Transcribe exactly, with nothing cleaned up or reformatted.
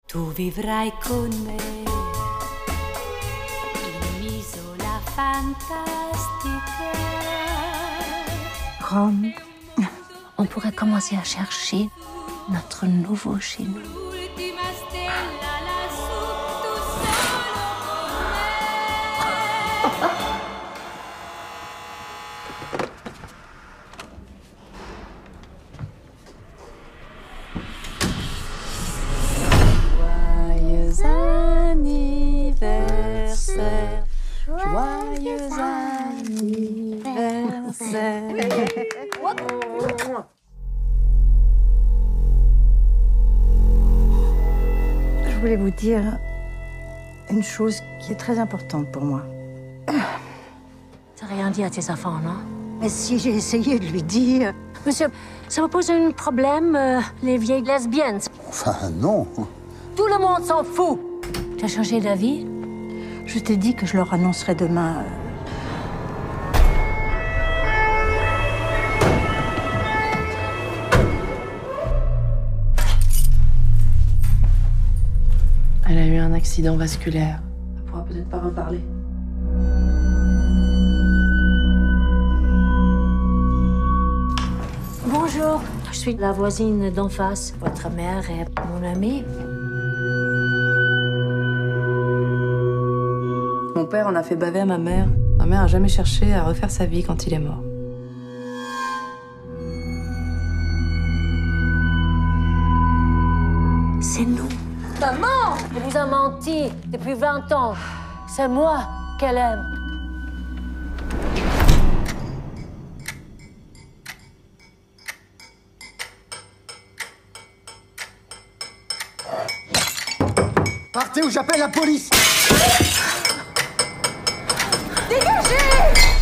Tu vivrai con me in un'isola fantastica. Rome, on pourrait commencer à chercher notre nouveau chez nous. Joyeux anniversaire, joyeux anniversaire. Je voulais vous dire une chose qui est très importante pour moi. T'as rien dit à tes enfants, non? Mais si j'ai essayé de lui dire... Monsieur, ça vous pose un problème, euh, les vieilles lesbiennes? Enfin, non. Tout le monde s'en fout. Tu as changé d'avis? Je t'ai dit que je leur annoncerai demain... euh, Elle a eu un accident vasculaire. Elle pourra peut-être pas reparler. Bonjour, je suis la voisine d'en face. Votre mère est mon amie. Mon père en a fait baver à ma mère. Ma mère a jamais cherché à refaire sa vie quand il est mort. C'est nous. Maman! Elle vous a menti depuis vingt ans. C'est moi qu'elle aime. Partez ou j'appelle la police. Dégagez!